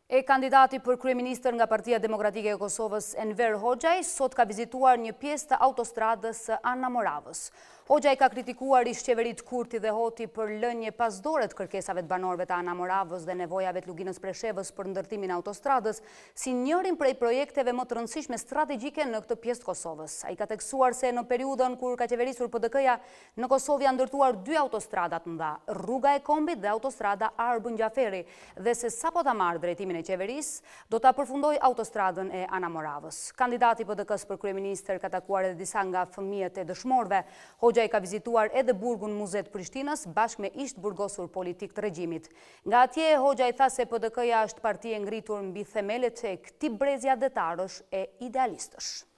Kandidati për kryeministër nga Partia Demokratike e Kosovës, Enver Hoxhaj, sot ka vizituar një pjesë të autostradës Ana Moravës. Hoxhaj ka kritikuar ish Qeverit Kurti dhe Hoti për lënje pasdore të kërkesave të banorëve të Ana Moravës dhe nevojave të Luginës Preshevës për ndërtimin e autostradës, si njërin prej projekteve më të rëndësishme strategjike në këtë pjesë të Kosovës. Ai ka theksuar se në periudhën kur ka qeverisur PDK-ja, në Kosovë janë ndërtuar 2 autostradat mëdha, rruga e Kombit dhe autostrada Arbën-Gjaferi, dhe se sapo ta marrë drejtimin e qeverisë, do ta përfundoj autostradën e Ana Moravës. Kandidati PDK-s për kryeministër ka takuar edhe disa nga fëmijët e dëshmorëve. Hoxhaj ka vizituar edhe burgun Muzet Prishtinës bashkë me ish burgosur politik të regjimit. Nga atje, Hoxhaj tha se PDK-ja është parti e ngritur mbi themelet e këtij brezja detarësh e idealistësh.